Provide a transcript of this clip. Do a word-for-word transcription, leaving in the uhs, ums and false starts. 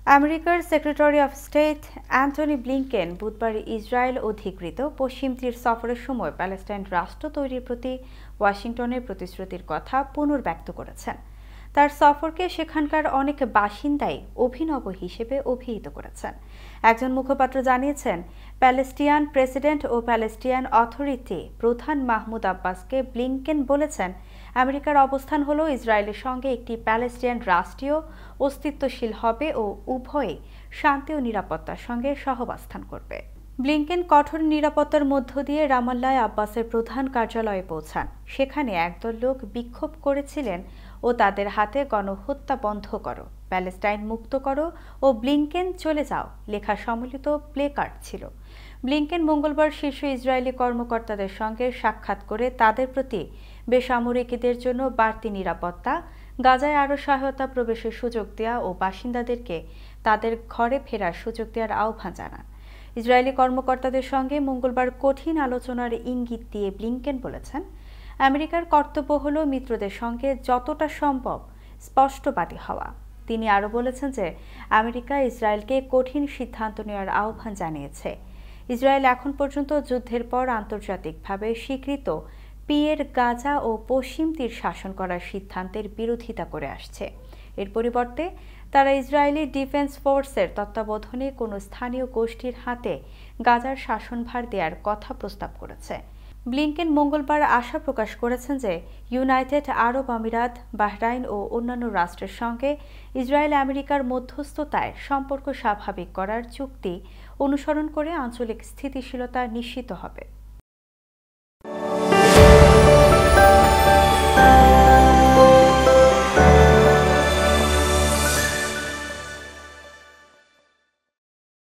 আমেরিকার secretary of state Antony Blinken বুধবার Israel অধিকৃত পশ্চিম তীর সফরের সময় প্যালেস্টাইন রাষ্ট্র তৈরির প্রতি ওয়াশিংটনের প্রতিশ্রুতির কথা পুনর্ব্যক্ত করেছেন। তার সফরকে সেখানকার অনেক বাসিন্দাই অভিনব হিসেবে অভিহিত করেছেন। একজন মুখপাত্র জানিয়েছেন, প্যালেস্টিয়ান প্রেসিডেন্ট ও প্যালেস্টিয়ান অথরিটি প্রধান মাহমুদ আব্বাসকে ব্লিংকেন বলেছেন, আমেরিকার অবস্থান হল ইসরায়েলের সঙ্গে একটি প্যালেস্টিয়ান রাষ্ট্রীয় অস্তিত্বশীল হবে ও উভয়ে শান্তি ও নিরাপত্তার সঙ্গে সহাবস্থান করবে। ব্লিংকেন কঠোর নিরাপত্তার মধ্য দিয়ে রামাল্লায় আব্বাসের প্রধান কার্যালয়ে পৌঁছান। সেখানে একদল লোক বিক্ষোভ করেছিলেন ও তাদের হাতে গণহত্যা বন্ধ করো, প্যালেস্টাইন মুক্ত করো ও ব্লিংকেন চলে যাও লেখা সম্মিলিত প্লেকার্ড ছিল। ব্লিংকেন মঙ্গলবার শীর্ষ ইসরায়েলি কর্মকর্তাদের সঙ্গে সাক্ষাৎ করে তাদের প্রতি বেসামরিকদের জন্য বাড়তি নিরাপত্তা, গাজায় আরও সহায়তা প্রবেশের সুযোগ দেওয়া ও বাসিন্দাদেরকে তাদের ঘরে ফেরার সুযোগ দেওয়ার আহ্বান জানান। ইসরায়েলি কর্মকর্তাদের সঙ্গে মঙ্গলবার কঠিন আলোচনার ইঙ্গিত দিয়ে ব্লিংকেন বলেছেন, আমেরিকার কর্তব্য হল মিত্রদের সঙ্গে যতটা সম্ভব স্পষ্টবাদী হওয়া। তিনি আরও বলেছেন যে আমেরিকা ইসরায়েলকে কঠিন সিদ্ধান্ত নেওয়ার আহ্বান জানিয়েছে। ইসরায়েল এখন পর্যন্ত যুদ্ধের পর আন্তর্জাতিকভাবে স্বীকৃত পিয়ের গাজা ও পশ্চিম তীর শাসন করার সিদ্ধান্তের বিরোধিতা করে আসছে। এর পরিবর্তে তারা ইসরায়েলি ডিফেন্স ফোর্সের তত্ত্বাবধানে কোনো স্থানীয় গোষ্ঠীর হাতে গাজার শাসনভার দেওয়ার কথা প্রস্তাব করেছে। ব্লিংকেন মঙ্গলবার আশা প্রকাশ করেছেন যে ইউনাইটেড আরব আমিরাত, বাহরাইন ও অন্যান্য রাষ্ট্রের সঙ্গে ইসরায়েল আমেরিকার মধ্যস্থতায় সম্পর্ক স্বাভাবিক করার চুক্তি অনুসরণ করে আঞ্চলিক স্থিতিশীলতা নিশ্চিত হবে।